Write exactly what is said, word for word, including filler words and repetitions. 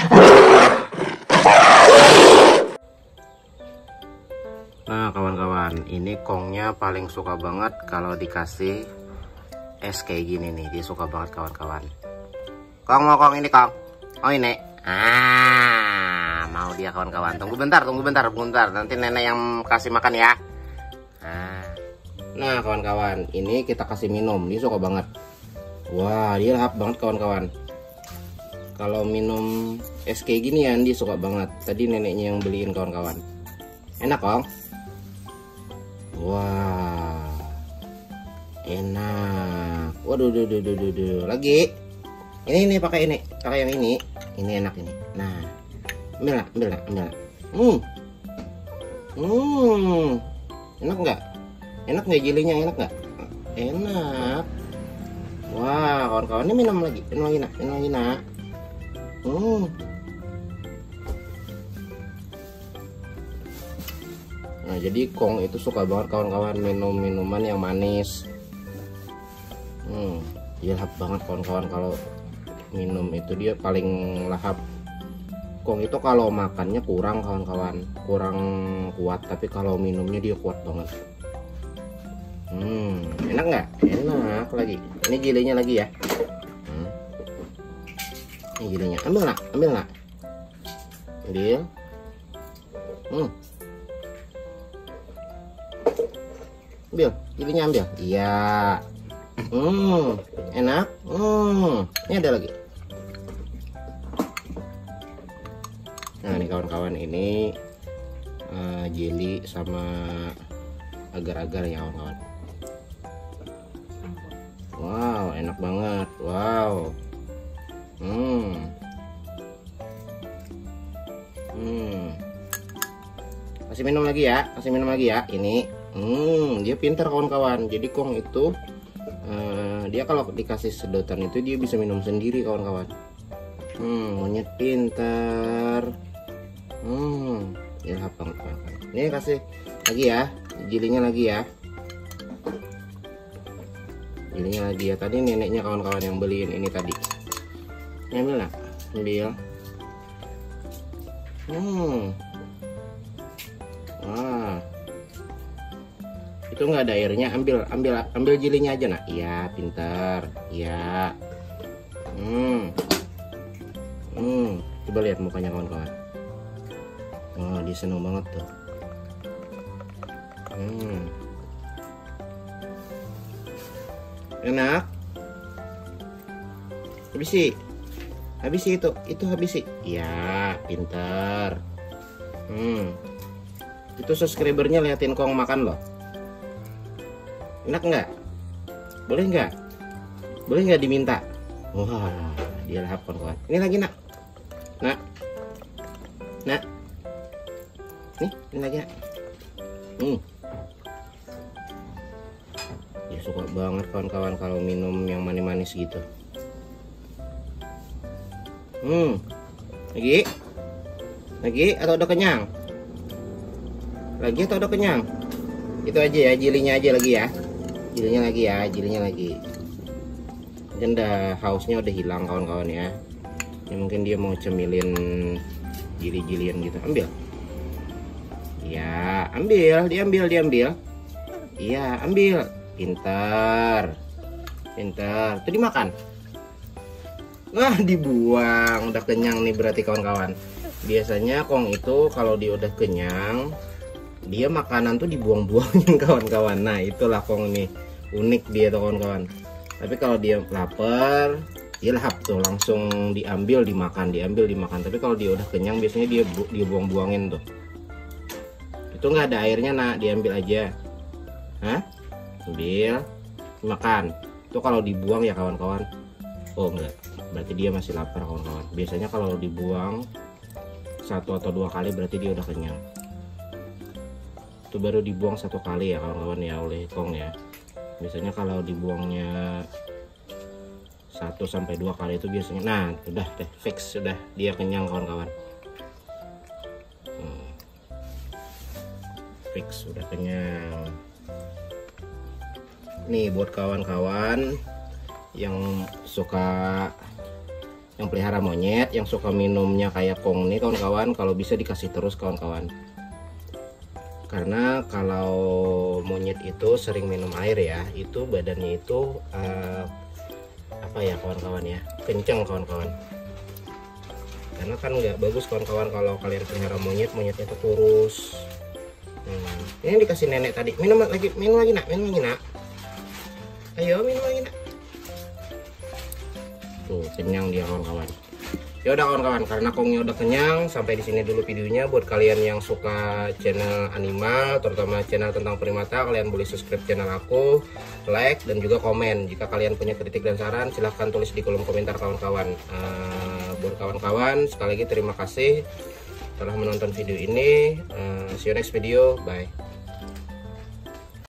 Nah kawan-kawan, ini kongnya paling suka banget kalau dikasih es kayak gini nih. Dia suka banget kawan-kawan. Kong mau kong ini kong. Oh ini. Ah, mau dia kawan-kawan. Tunggu bentar, tunggu bentar, tunggu bentar. Nanti nenek yang kasih makan ya. Nah kawan-kawan, ini kita kasih minum. Dia suka banget. Wah, dia lahap banget kawan-kawan. Kalau minum es kayak ginian dia suka banget. Tadi neneknya yang beliin kawan-kawan. Enak kong. Wah, enak. Waduh, duh, duh, duh, duh, duh. Lagi. Ini ini pakai ini, pakai yang ini. Ini enak ini. Nah, ambil lah, ambil lah, ambil lah. Hmm, hmm, enak nggak? Enak nggak jelinya? Enak nggak? Enak. Wah, kawan-kawan ini minum lagi, minum lagi nak, minum lagi nak. Hmm. Nah, jadi kong itu suka banget kawan-kawan minum minuman yang manis. Hmm, dia lahap banget kawan-kawan kalau minum itu, dia paling lahap. Kong itu kalau makannya kurang kawan-kawan, kurang kuat, tapi kalau minumnya dia kuat banget. Hmm, enak nggak? Enak lagi. Ini gilenya lagi ya. Hmm. Ini gilenya. Ambil nggak? Ambil nggak? Ambil. Hmm. Ambil, gilenya ambil. Iya. Hmm, enak. Hmm, ini ada lagi. Nah, nih kawan-kawan, ini uh, jelly sama agar-agar ya kawan-kawan. Wow, enak banget. Wow. Hmm. Hmm. Kasih minum lagi ya. Kasih minum lagi ya. Ini. Hmm, dia pintar kawan-kawan. Jadi kong itu uh, dia kalau dikasih sedotan itu dia bisa minum sendiri kawan-kawan. Hmm, monyet pintar. Hmm, ya apa kawan-kawan. Ini kasih lagi ya. Jelinya lagi ya. Jelinya lagi ya. Tadi neneknya kawan-kawan yang beliin ini tadi. Ini ambil lah. Ambil. Hmm. Wah. Itu nggak ada airnya, ambil ambil ambil jelinya aja nak. Iya, pintar. Iya. Hmm. Hmm, coba lihat mukanya kawan-kawan. Oh, dia seneng banget tuh. Hmm. Enak. Habisi. Habisi itu, itu habisi. Iya, pintar. Hmm. Itu subscribernya liatin kong makan loh. Enak nggak? Boleh nggak? Boleh nggak diminta? Wah, dia lahap kawan-kawan. Ini lagi nak. Nak. Nak. Nih, ini lagi nak. Hmm. Dia suka banget kawan-kawan kalau minum yang manis-manis gitu. Hmm. Lagi? Lagi atau udah kenyang? Lagi atau udah kenyang? Itu aja ya, jelinya aja lagi ya. Jelinya lagi ya, jelinya lagi. Mungkin udah hausnya udah hilang kawan-kawan ya. Ini mungkin dia mau cemilin jili-jilian gitu. Ambil. Iya, ambil, diambil, diambil. Iya, ambil. Pintar. Pintar. Itu dimakan. Wah, dibuang. Udah kenyang nih berarti kawan-kawan. Biasanya kong itu kalau dia udah kenyang, dia makanan tuh dibuang-buangin kawan-kawan. Nah, itulah kong nih. Unik dia tuh kawan-kawan. Tapi kalau dia lapar, dia lahap tuh, langsung diambil dimakan, diambil dimakan. Tapi kalau dia udah kenyang biasanya dia bu dia buang-buangin tuh. Itu nggak ada airnya nak, diambil aja. Hah? Ambil, dimakan. Itu kalau dibuang ya kawan-kawan. Oh enggak, berarti dia masih lapar kawan-kawan. Biasanya kalau dibuang satu atau dua kali berarti dia udah kenyang. Itu baru dibuang satu kali ya kawan-kawan ya oleh kong ya. Biasanya kalau dibuangnya satu sampai dua kali itu biasanya, nah udah deh fix, sudah dia kenyang kawan-kawan. Hmm. Fix sudah kenyang. Nih buat kawan-kawan yang suka yang pelihara monyet, yang suka minumnya kayak Kong nih kawan-kawan, kalau bisa dikasih terus kawan-kawan. Karena kalau monyet itu sering minum air ya, itu badannya itu uh, apa ya kawan-kawan ya, kenceng kawan-kawan. Karena kan nggak bagus kawan-kawan kalau kalian pelihara monyet, monyetnya itu kurus. Hmm. Ini dikasih nenek tadi, minum lagi, minum lagi nak, minum lagi nak. Ayo minum lagi nak. Tuh kenyang dia kawan-kawan. Ya udah kawan-kawan, karena Kongnya udah kenyang, sampai di sini dulu videonya. Buat kalian yang suka channel animal, terutama channel tentang primata, kalian boleh subscribe channel aku, like dan juga komen. Jika kalian punya kritik dan saran, silahkan tulis di kolom komentar kawan-kawan. Uh, buat kawan-kawan, sekali lagi terima kasih telah menonton video ini. Uh, see you next video, bye.